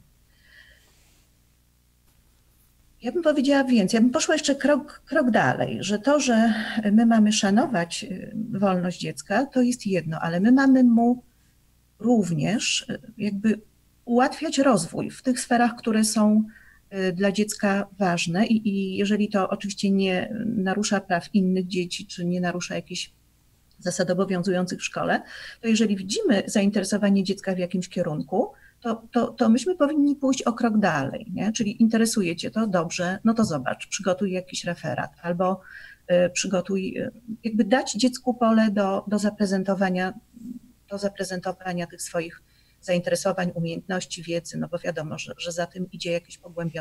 Ja bym powiedziała więcej, ja bym poszła jeszcze krok dalej, że to, że my mamy szanować wolność dziecka, to jest jedno, ale my mamy mu również jakby ułatwiać rozwój w tych sferach, które są dla dziecka ważne i jeżeli to oczywiście nie narusza praw innych dzieci, czy nie narusza jakichś zasad obowiązujących w szkole, to jeżeli widzimy zainteresowanie dziecka w jakimś kierunku, to myśmy powinni pójść o krok dalej, nie? Czyli interesuje cię to, dobrze, no to zobacz, przygotuj jakiś referat albo przygotuj, jakby dać dziecku pole do zaprezentowania tych swoich zainteresowań, umiejętności, wiedzy, no bo wiadomo, że za tym idzie jakieś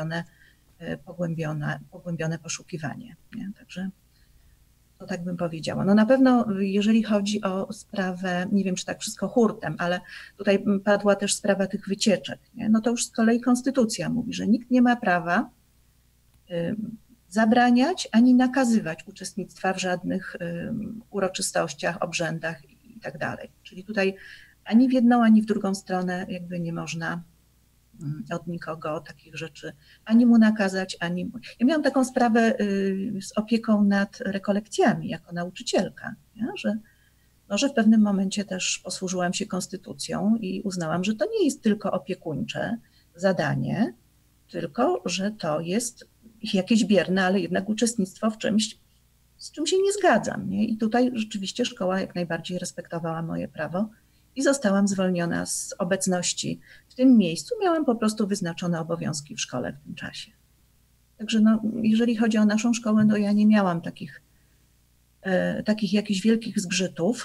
pogłębione poszukiwanie. Nie? Także to tak bym powiedziała. No na pewno jeżeli chodzi o sprawę, nie wiem czy tak wszystko hurtem, ale tutaj padła też sprawa tych wycieczek, nie? No to już z kolei konstytucja mówi, że nikt nie ma prawa zabraniać ani nakazywać uczestnictwa w żadnych uroczystościach, obrzędach i tak dalej. Czyli tutaj ani w jedną, ani w drugą stronę jakby nie można od nikogo takich rzeczy ani mu nakazać, ani... Ja miałam taką sprawę z opieką nad rekolekcjami jako nauczycielka, nie? Że w pewnym momencie też posłużyłam się konstytucją i uznałam, że to nie jest tylko opiekuńcze zadanie, tylko że to jest jakieś bierne, ale jednak uczestnictwo w czymś, z czym się nie zgadzam. Nie? I tutaj rzeczywiście szkoła jak najbardziej respektowała moje prawo i zostałam zwolniona z obecności w tym miejscu. Miałam po prostu wyznaczone obowiązki w szkole w tym czasie. Także no, jeżeli chodzi o naszą szkołę, to ja nie miałam takich jakichś wielkich zgrzytów.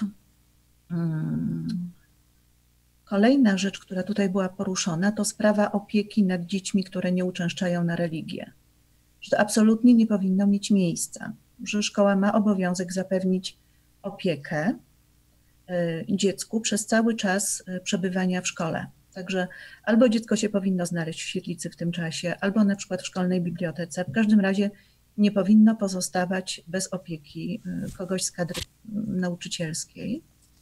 Kolejna rzecz, która tutaj była poruszona, to sprawa opieki nad dziećmi, które nie uczęszczają na religię. Że to absolutnie nie powinno mieć miejsca, że szkoła ma obowiązek zapewnić opiekę dziecku przez cały czas przebywania w szkole. Także albo dziecko się powinno znaleźć w świetlicy w tym czasie, albo na przykład w szkolnej bibliotece. W każdym razie nie powinno pozostawać bez opieki kogoś z kadry nauczycielskiej.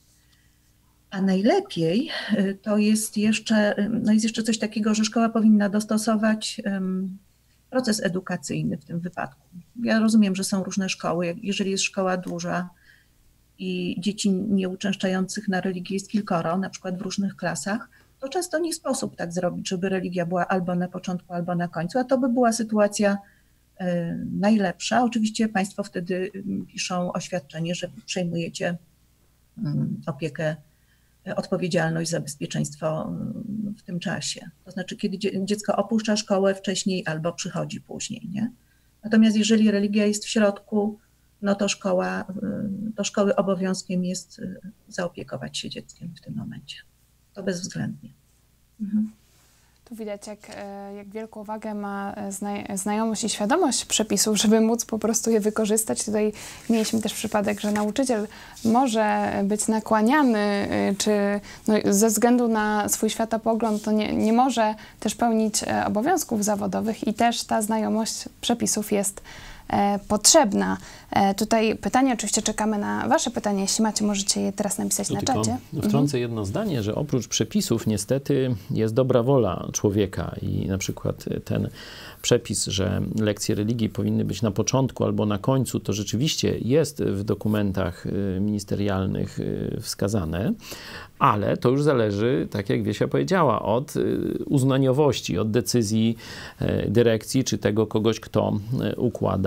A najlepiej to jest jeszcze coś takiego, że szkoła powinna dostosować proces edukacyjny w tym wypadku. Ja rozumiem, że są różne szkoły. Jeżeli jest szkoła duża i dzieci nieuczęszczających na religię jest kilkoro, na przykład w różnych klasach, to często nie sposób tak zrobić, żeby religia była albo na początku, albo na końcu, a to by była sytuacja najlepsza. Oczywiście Państwo wtedy piszą oświadczenie, że przejmujecie opiekę, odpowiedzialność za bezpieczeństwo w tym czasie. To znaczy, kiedy dziecko opuszcza szkołę wcześniej albo przychodzi później, nie? Natomiast jeżeli religia jest w środku, no to szkoły obowiązkiem jest zaopiekować się dzieckiem w tym momencie. To bezwzględnie. Mhm. Tu widać, jak wielką wagę ma znajomość i świadomość przepisów, żeby móc po prostu je wykorzystać. Tutaj mieliśmy też przypadek, że nauczyciel może być nakłaniany, czy no, ze względu na swój światopogląd to nie może też pełnić obowiązków zawodowych i też ta znajomość przepisów jest potrzebna. Tutaj pytanie, oczywiście czekamy na Wasze pytania. Jeśli macie, możecie je teraz napisać na czacie. Wtrącę jedno zdanie, że oprócz przepisów niestety jest dobra wola człowieka i na przykład ten przepis, że lekcje religii powinny być na początku albo na końcu, to rzeczywiście jest w dokumentach ministerialnych wskazane, ale to już zależy, tak jak Wiesia powiedziała, od uznaniowości, od decyzji dyrekcji, czy tego kogoś, kto układa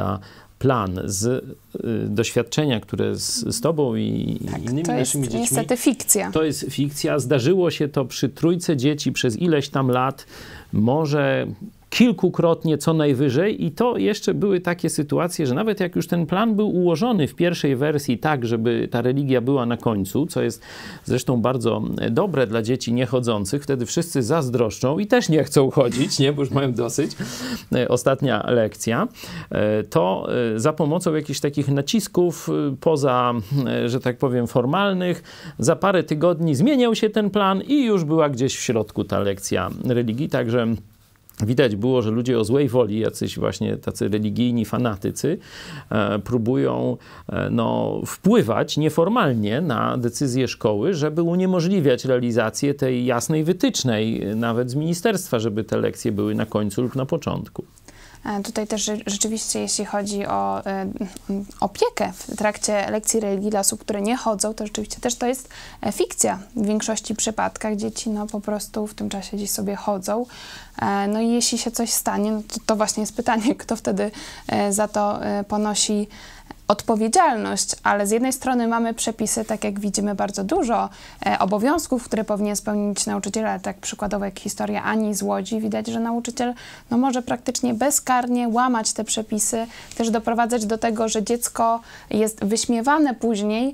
opowiada plan z doświadczenia, które z tobą i innymi naszymi dziećmi. To jest niestety fikcja. To jest fikcja. Zdarzyło się to przy trójce dzieci przez ileś tam lat, może kilkukrotnie co najwyżej i to jeszcze były takie sytuacje, że nawet jak już ten plan był ułożony w pierwszej wersji tak, żeby ta religia była na końcu, co jest zresztą bardzo dobre dla dzieci niechodzących, wtedy wszyscy zazdroszczą i też nie chcą chodzić, nie, bo już mają dosyć. Ostatnia lekcja. To za pomocą jakichś takich nacisków poza, że tak powiem, formalnych, za parę tygodni zmieniał się ten plan i już była gdzieś w środku ta lekcja religii, także widać było, że ludzie o złej woli, jacyś właśnie tacy religijni fanatycy, próbują wpływać nieformalnie na decyzje szkoły, żeby uniemożliwiać realizację tej jasnej wytycznej, nawet z ministerstwa, żeby te lekcje były na końcu lub na początku. Tutaj też rzeczywiście, jeśli chodzi o opiekę w trakcie lekcji religii dla osób, które nie chodzą, to rzeczywiście też to jest fikcja. W większości przypadkach dzieci po prostu w tym czasie gdzieś sobie chodzą. No i jeśli się coś stanie, no to właśnie jest pytanie, kto wtedy za to ponosi odpowiedzialność, ale z jednej strony mamy przepisy, tak jak widzimy, bardzo dużo obowiązków, które powinien spełnić nauczyciel, ale tak przykładowo jak historia Ani z Łodzi, widać, że nauczyciel może praktycznie bezkarnie łamać te przepisy, też doprowadzać do tego, że dziecko jest wyśmiewane później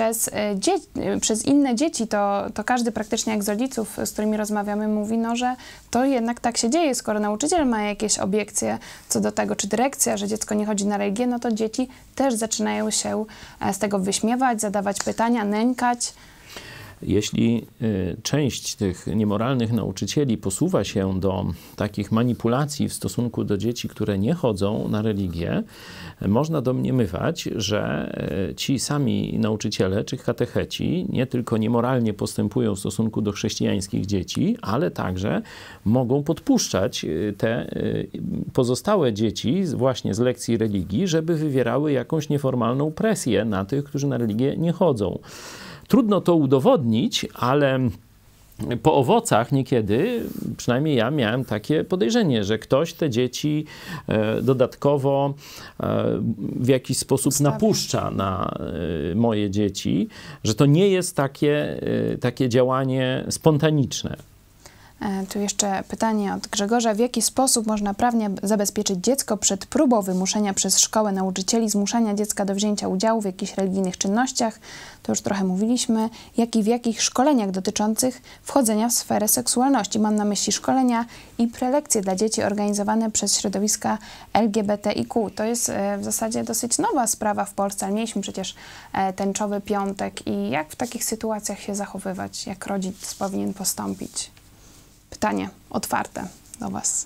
przez inne dzieci. To każdy praktycznie jak z rodziców, z którymi rozmawiamy, mówi, że to jednak tak się dzieje, skoro nauczyciel ma jakieś obiekcje co do tego, czy dyrekcja, że dziecko nie chodzi na religię, no to dzieci też zaczynają się z tego wyśmiewać, zadawać pytania, nękać. Jeśli część tych niemoralnych nauczycieli posuwa się do takich manipulacji w stosunku do dzieci, które nie chodzą na religię, można domniemywać, że ci sami nauczyciele czy katecheci nie tylko niemoralnie postępują w stosunku do chrześcijańskich dzieci, ale także mogą podpuszczać te pozostałe dzieci właśnie z lekcji religii, żeby wywierały jakąś nieformalną presję na tych, którzy na religię nie chodzą. Trudno to udowodnić, ale po owocach niekiedy, przynajmniej ja miałem takie podejrzenie, że ktoś te dzieci dodatkowo w jakiś sposób napuszcza na moje dzieci, że to nie jest takie działanie spontaniczne. Tu jeszcze pytanie od Grzegorza. W jaki sposób można prawnie zabezpieczyć dziecko przed próbą wymuszenia przez szkołę nauczycieli, zmuszania dziecka do wzięcia udziału w jakichś religijnych czynnościach? To już trochę mówiliśmy. Jak i w jakich szkoleniach dotyczących wchodzenia w sferę seksualności? Mam na myśli szkolenia i prelekcje dla dzieci organizowane przez środowiska LGBTIQ. To jest w zasadzie dosyć nowa sprawa w Polsce, ale mieliśmy przecież tęczowy piątek. I jak w takich sytuacjach się zachowywać? Jak rodzic powinien postąpić? Pytanie otwarte do was.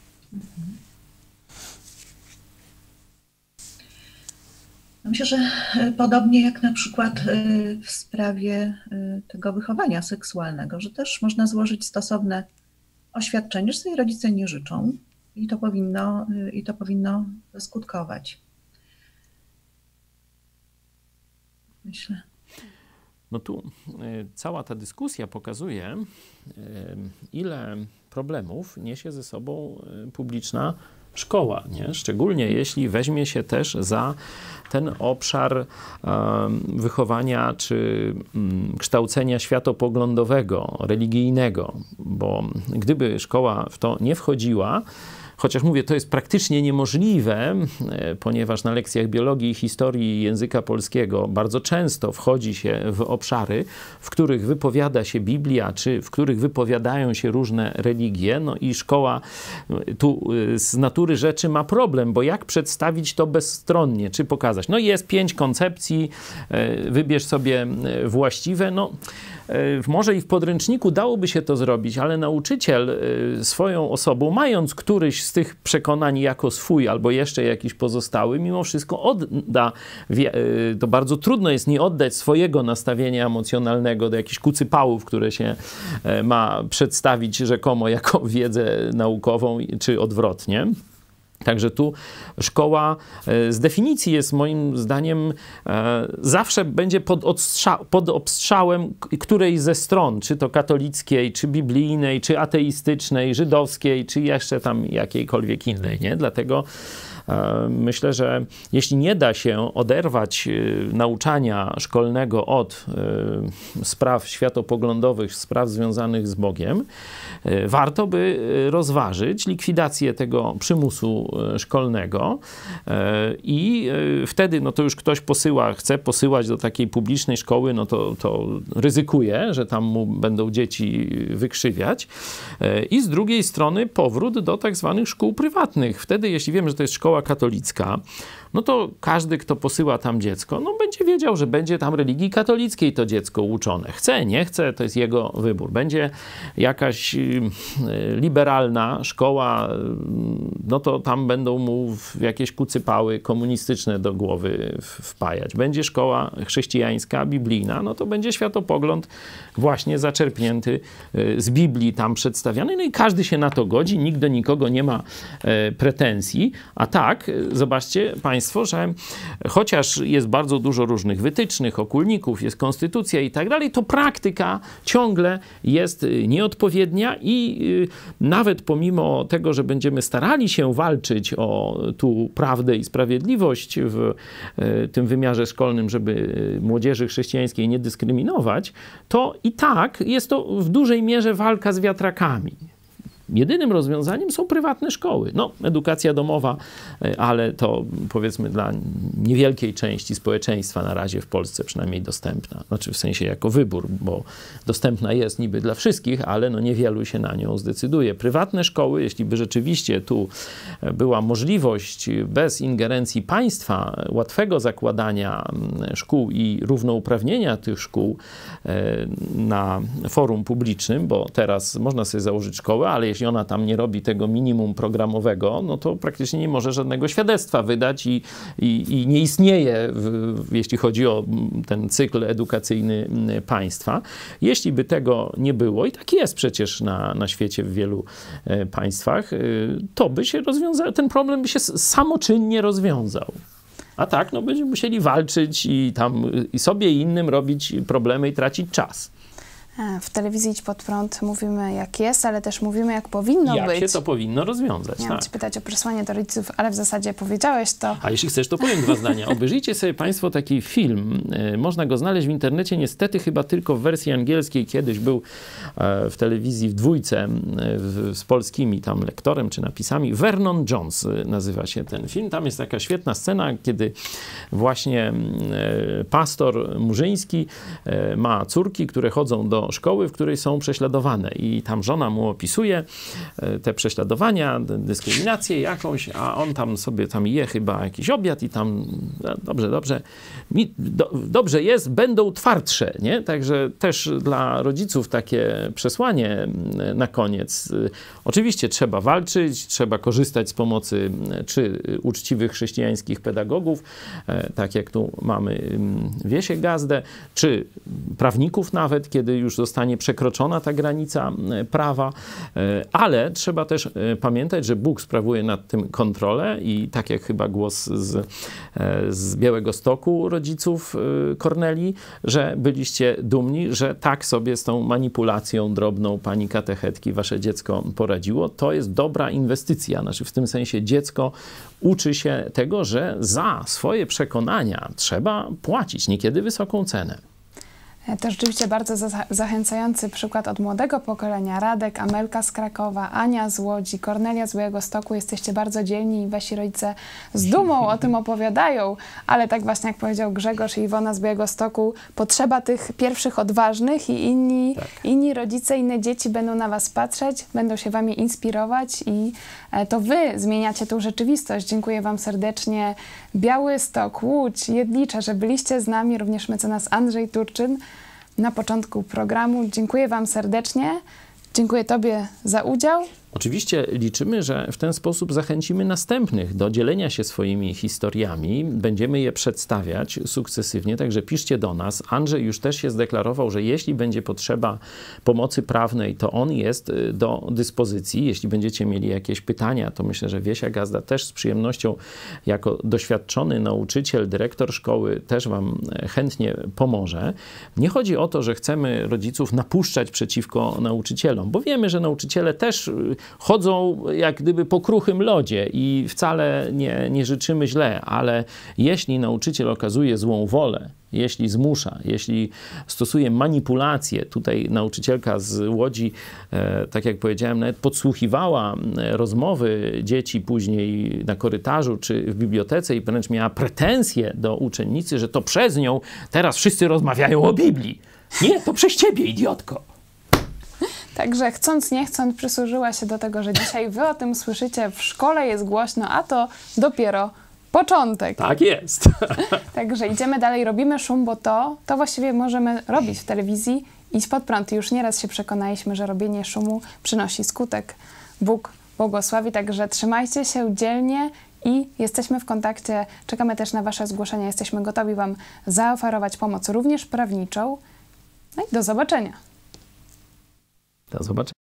Myślę, że podobnie jak na przykład w sprawie tego wychowania seksualnego, że też można złożyć stosowne oświadczenie, że sobie rodzice nie życzą i to powinno skutkować. Myślę. No tu cała ta dyskusja pokazuje, ile problemów niesie ze sobą publiczna szkoła, nie? Szczególnie jeśli weźmie się też za ten obszar wychowania czy kształcenia światopoglądowego, religijnego, bo gdyby szkoła w to nie wchodziła, chociaż mówię, to jest praktycznie niemożliwe, ponieważ na lekcjach biologii i historii języka polskiego bardzo często wchodzi się w obszary, w których wypowiada się Biblia, czy w których wypowiadają się różne religie. No i szkoła tu z natury rzeczy ma problem, bo jak przedstawić to bezstronnie, czy pokazać? No jest 5 koncepcji, wybierz sobie właściwe. No, może i w podręczniku dałoby się to zrobić, ale nauczyciel swoją osobą, mając któryś z tych przekonań jako swój albo jeszcze jakiś pozostały, mimo wszystko odda, to bardzo trudno jest nie oddać swojego nastawienia emocjonalnego do jakichś kucypałów, które się ma przedstawić rzekomo jako wiedzę naukową, czy odwrotnie. Także tu szkoła z definicji jest moim zdaniem zawsze będzie pod obstrzałem którejś ze stron, czy to katolickiej, czy biblijnej, czy ateistycznej, żydowskiej, czy jeszcze tam jakiejkolwiek innej, nie? Dlatego Myślę, że jeśli nie da się oderwać nauczania szkolnego od spraw światopoglądowych, spraw związanych z Bogiem, warto by rozważyć likwidację tego przymusu szkolnego i wtedy, no to już ktoś chce posyłać do takiej publicznej szkoły, no to ryzykuje, że tam mu będą dzieci wykrzywiać. I z drugiej strony powrót do tak zwanych szkół prywatnych. Wtedy, jeśli wiemy, że to jest szkoła katolicka, no to każdy, kto posyła tam dziecko, no będzie wiedział, że będzie tam religii katolickiej to dziecko uczone. Chce, nie chce, to jest jego wybór. Będzie jakaś liberalna szkoła, no to tam będą mu jakieś kucypały komunistyczne do głowy wpajać. Będzie szkoła chrześcijańska, biblijna, no to będzie światopogląd właśnie zaczerpnięty z Biblii tam przedstawiany. No i każdy się na to godzi, nikt do nikogo nie ma pretensji. A tak, zobaczcie Państwo, że chociaż jest bardzo dużo różnych wytycznych, okulników, jest konstytucja i tak dalej, to praktyka ciągle jest nieodpowiednia i nawet pomimo tego, że będziemy starali się walczyć o tu prawdę i sprawiedliwość w tym wymiarze szkolnym, żeby młodzieży chrześcijańskiej nie dyskryminować, to i tak jest to w dużej mierze walka z wiatrakami. Jedynym rozwiązaniem są prywatne szkoły. No, edukacja domowa, ale to powiedzmy dla niewielkiej części społeczeństwa na razie w Polsce przynajmniej dostępna. Znaczy w sensie jako wybór, bo dostępna jest niby dla wszystkich, ale no niewielu się na nią zdecyduje. Prywatne szkoły, jeśli by rzeczywiście tu była możliwość bez ingerencji państwa łatwego zakładania szkół i równouprawnienia tych szkół na forum publicznym, bo teraz można sobie założyć szkołę, ale jeśli ona tam nie robi tego minimum programowego, no to praktycznie nie może żadnego świadectwa wydać i nie istnieje, jeśli chodzi o ten cykl edukacyjny państwa. Jeśli by tego nie było, i tak jest przecież na świecie w wielu państwach, to by się ten problem by się samoczynnie rozwiązał. A tak, no będziemy musieli walczyć i sobie i innym robić problemy i tracić czas. W telewizji Idź Pod Prąd mówimy jak jest, ale też mówimy jak powinno być. Jak się to powinno rozwiązać. Miałam cię pytać o przesłanie do rodziców, ale w zasadzie powiedziałeś to. A jeśli chcesz, to powiem 2 zdania. Obejrzyjcie sobie Państwo taki film. Można go znaleźć w internecie, niestety chyba tylko w wersji angielskiej. Kiedyś był w telewizji w 2 z polskimi tam lektorem czy napisami. Vernon Jones nazywa się ten film. Tam jest taka świetna scena, kiedy właśnie pastor murzyński ma córki, które chodzą do szkoły, w której są prześladowane i tam żona mu opisuje te prześladowania, dyskryminację jakąś, a on tam sobie je chyba jakiś obiad i tam dobrze jest, będą twardsze, nie? Także też dla rodziców takie przesłanie na koniec. Oczywiście trzeba walczyć, trzeba korzystać z pomocy czy uczciwych chrześcijańskich pedagogów, tak jak tu mamy Wiesię Gazdę, czy prawników nawet, kiedy już zostanie przekroczona ta granica prawa, ale trzeba też pamiętać, że Bóg sprawuje nad tym kontrolę i tak jak chyba głos z Białegostoku rodziców Kornelii, że byliście dumni, że tak sobie z tą manipulacją drobną pani katechetki wasze dziecko poradziło. To jest dobra inwestycja. Znaczy w tym sensie dziecko uczy się tego, że za swoje przekonania trzeba płacić niekiedy wysoką cenę. To rzeczywiście bardzo zachęcający przykład od młodego pokolenia. Radek, Amelka z Krakowa, Ania z Łodzi, Kornelia z Białegostoku. Jesteście bardzo dzielni i wasi rodzice z dumą o tym opowiadają, ale tak właśnie jak powiedział Grzegorz i Iwona z Białegostoku, potrzeba tych pierwszych odważnych i inni rodzice, inne dzieci będą na was patrzeć, będą się wami inspirować i to wy zmieniacie tą rzeczywistość. Dziękuję wam serdecznie. Białystok, Łódź, Jedlicza, że byliście z nami, również mecenas Andrzej Turczyn na początku programu. Dziękuję wam serdecznie. Dziękuję tobie za udział. Oczywiście liczymy, że w ten sposób zachęcimy następnych do dzielenia się swoimi historiami. Będziemy je przedstawiać sukcesywnie, także piszcie do nas. Andrzej już też się zdeklarował, że jeśli będzie potrzeba pomocy prawnej, to on jest do dyspozycji. Jeśli będziecie mieli jakieś pytania, to myślę, że Wiesia Gazda też z przyjemnością jako doświadczony nauczyciel, dyrektor szkoły też wam chętnie pomoże. Nie chodzi o to, że chcemy rodziców napuszczać przeciwko nauczycielom, bo wiemy, że nauczyciele też chodzą jak gdyby po kruchym lodzie i wcale nie życzymy źle, ale jeśli nauczyciel okazuje złą wolę, jeśli zmusza, jeśli stosuje manipulacje, tutaj nauczycielka z Łodzi, tak jak powiedziałem, nawet podsłuchiwała rozmowy dzieci później na korytarzu czy w bibliotece i wręcz miała pretensje do uczennicy, że to przez nią teraz wszyscy rozmawiają o Biblii. Nie, to przez ciebie, idiotko. Także chcąc, nie chcąc, przysłużyła się do tego, że dzisiaj wy o tym słyszycie, w szkole jest głośno, a to dopiero początek. Tak jest. Także idziemy dalej, robimy szum, bo to właściwie możemy robić w telewizji. Idź pod prąd. Już nieraz się przekonaliśmy, że robienie szumu przynosi skutek. Bóg błogosławi, także trzymajcie się dzielnie i jesteśmy w kontakcie. Czekamy też na wasze zgłoszenia. Jesteśmy gotowi wam zaoferować pomoc również prawniczą. No i do zobaczenia. Do zobaczenia.